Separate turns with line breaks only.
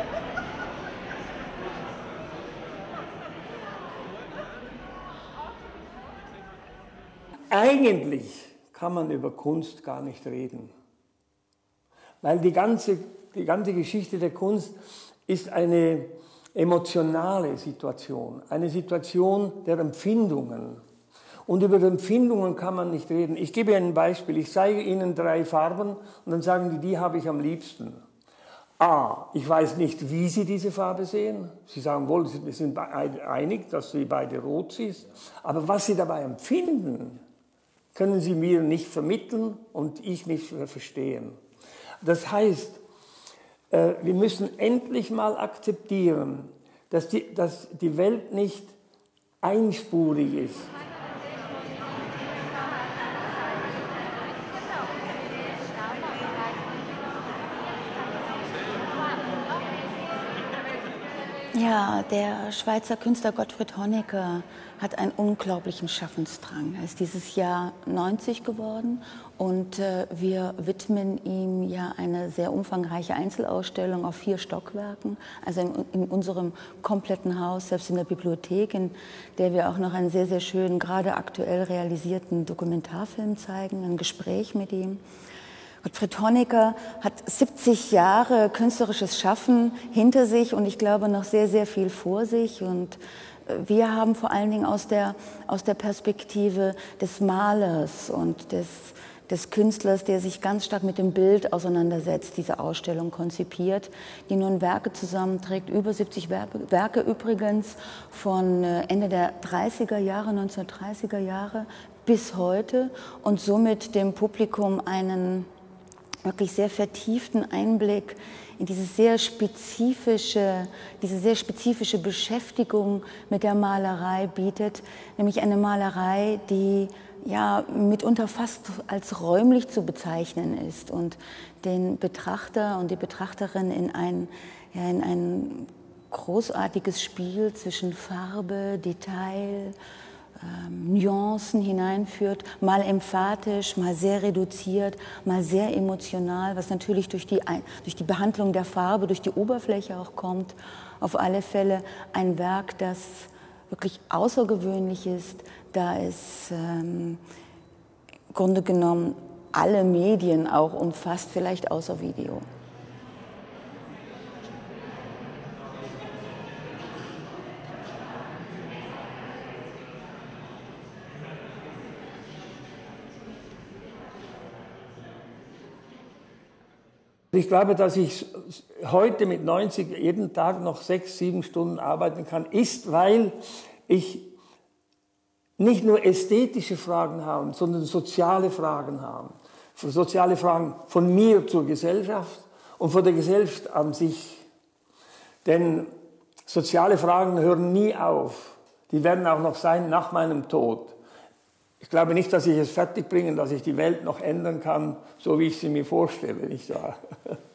Eigentlich kann man über Kunst gar nicht reden, weil die ganze Geschichte der Kunst ist eine emotionale Situation, eine Situation der Empfindungen. Und über Empfindungen kann man nicht reden. Ich gebe Ihnen ein Beispiel. Ich zeige Ihnen 3 Farben und dann sagen die habe ich am liebsten. A, ich weiß nicht, wie Sie diese Farbe sehen. Sie sagen wohl, wir sind einig, dass sie beide rot ist. Aber was Sie dabei empfinden, können Sie mir nicht vermitteln und ich nicht verstehen. Das heißt, wir müssen endlich mal akzeptieren, dass die Welt nicht einspurig ist.
Ja, der Schweizer Künstler Gottfried Honecker hat einen unglaublichen Schaffensdrang. Er ist dieses Jahr 90 geworden und wir widmen ihm ja eine sehr umfangreiche Einzelausstellung auf 4 Stockwerken, also in unserem kompletten Haus, selbst in der Bibliothek, in der wir auch noch einen sehr, sehr schönen, gerade aktuell realisierten Dokumentarfilm zeigen, ein Gespräch mit ihm. Gottfried Honecker hat 70 Jahre künstlerisches Schaffen hinter sich und ich glaube noch sehr, sehr viel vor sich. Und wir haben vor allen Dingen aus der Perspektive des Malers und des Künstlers, der sich ganz stark mit dem Bild auseinandersetzt, diese Ausstellung konzipiert, die nun Werke zusammenträgt, über 70 Werke übrigens, von Ende der 30er Jahre, 1930er Jahre bis heute und somit dem Publikum einen wirklich sehr vertieften Einblick in diese sehr spezifische Beschäftigung mit der Malerei bietet, nämlich eine Malerei, die ja mitunter fast als räumlich zu bezeichnen ist und den Betrachter und die Betrachterin in ein großartiges Spiel zwischen Farbe, Detail, Nuancen hineinführt, mal emphatisch, mal sehr reduziert, mal sehr emotional, was natürlich durch die Behandlung der Farbe, durch die Oberfläche auch kommt. Auf alle Fälle ein Werk, das wirklich außergewöhnlich ist, da es im Grunde genommen alle Medien auch umfasst, vielleicht außer Video.
Ich glaube, dass ich heute mit 90 jeden Tag noch 6, 7 Stunden arbeiten kann, ist, weil ich nicht nur ästhetische Fragen habe, sondern soziale Fragen habe. Soziale Fragen von mir zur Gesellschaft und von der Gesellschaft an sich. Denn soziale Fragen hören nie auf. Die werden auch noch sein nach meinem Tod. Ich glaube nicht, dass ich es fertigbringe, dass ich die Welt noch ändern kann, so wie ich sie mir vorstelle, nicht wahr?